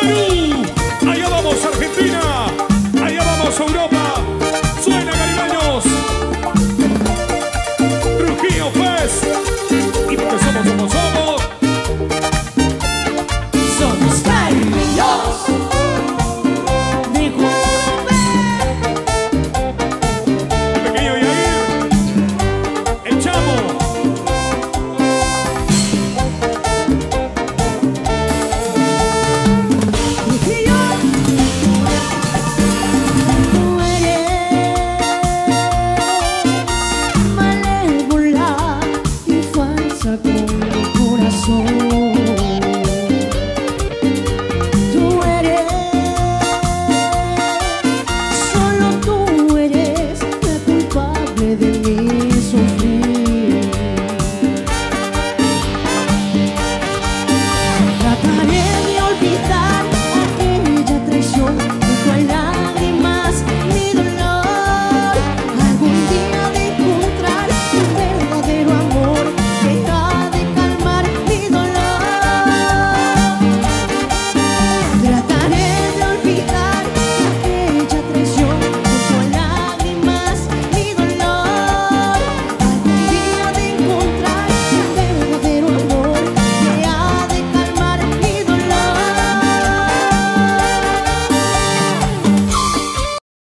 Perú, allá vamos Argentina, allá vamos Europa, suena caribeños, Trujillo Fest, y porque somos como somos. Somos caribeños de Cumbe. El pequeño Yair, el Chamo. Trujillo, tú eres malévola y falsa con mi corazón. Tú eres, solo tú eres la culpable de mi sufrir. Trataré de olvidar